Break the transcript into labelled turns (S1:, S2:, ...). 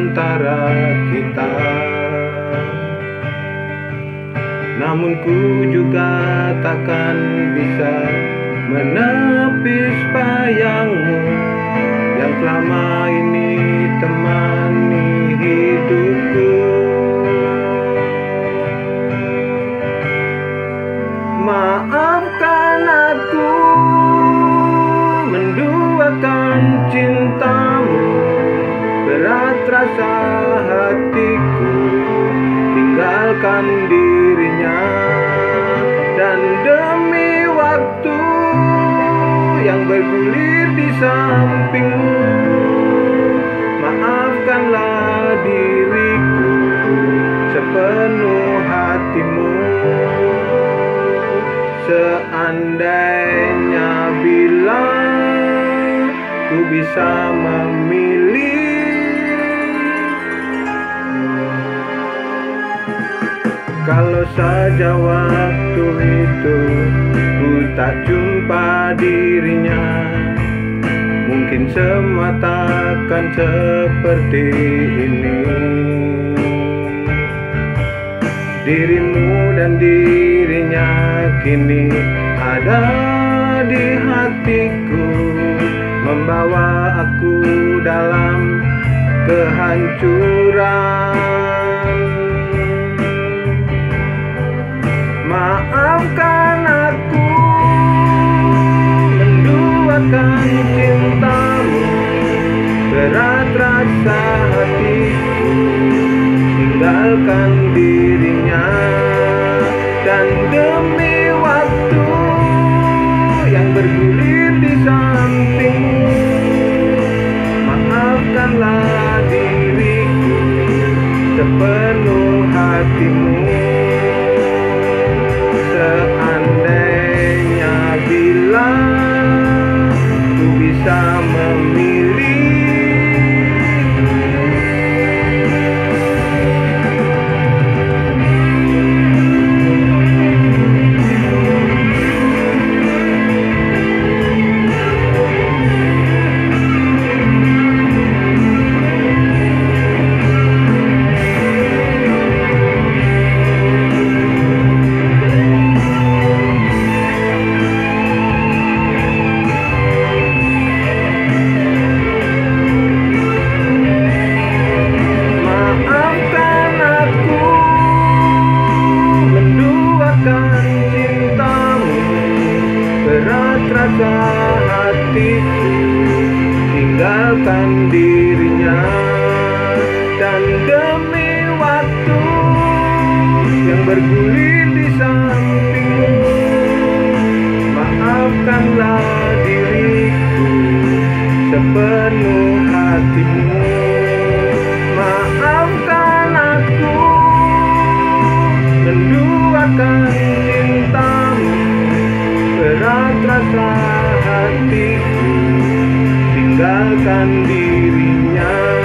S1: antara kita. Namun ku juga takkan bisa menepis bayangmu yang selama ini temani hidupku. Maafkan aku menduakan cintamu, berat rasa hatiku tinggalkan dirinya. Dan demi waktu yang bergulir di sampingmu, maafkanlah diriku sepenuh hatimu. Seandainya bila ku bisa memilih, kalau saja waktu itu ku tak jumpa dirinya, mungkin semua takkan seperti ini. Dirimu dan dirinya kini ada di hatiku, membawa aku dalam kehancuran. Maafkan aku menduakan cintamu, berat rasa hatiku tinggalkan dirinya. Dan demi waktu yang bergulir di sampingmu, maafkanlah diriku sepenuh hatimu. Seandainya bila ku bisa memilih, rasa hatiku tinggalkan dirinya. Dan demi waktu yang bergulir di sampingmu, maafkanlah diriku sepenuh hatimu. Maafkan aku menduakan cintamu, berat rasa hatiku tinggalkan dirinya.